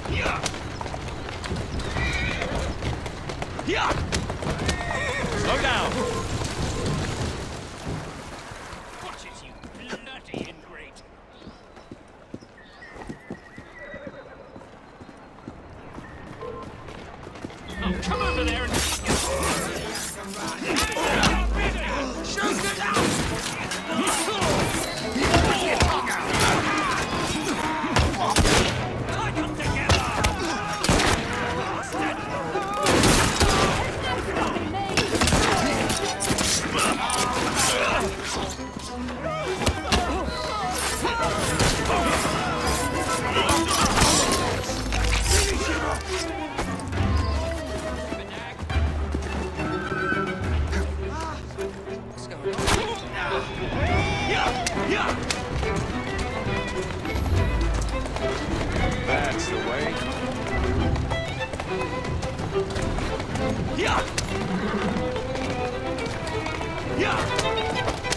Slow down. Watch it, you bloody ingrate. Oh, come over there and... Shoot it down! That's the way. Yeah!